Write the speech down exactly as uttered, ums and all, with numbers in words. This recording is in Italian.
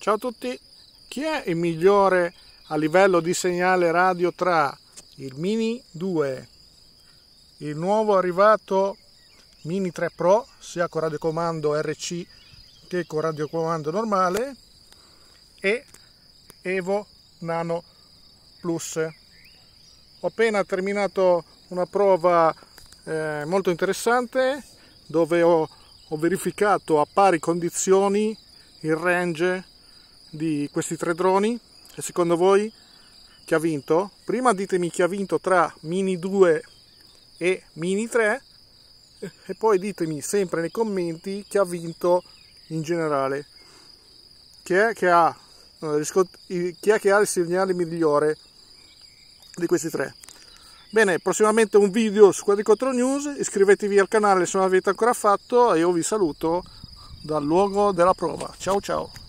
Ciao a tutti, chi è il migliore a livello di segnale radio tra il Mini due, il nuovo arrivato Mini tre Pro, sia con radiocomando R C che con radiocomando normale, e Evo Nano Plus? Ho appena terminato una prova eh, molto interessante dove ho, ho verificato a pari condizioni il range di questi tre droni. E secondo voi chi ha vinto? Prima ditemi chi ha vinto tra Mini due e Mini tre e poi ditemi sempre nei commenti chi ha vinto in generale. Chi è che ha, chi è che ha il segnale migliore di questi tre? Bene, prossimamente un video su Quadriquattro News, iscrivetevi al canale se non l'avete ancora fatto e io vi saluto dal luogo della prova. Ciao ciao!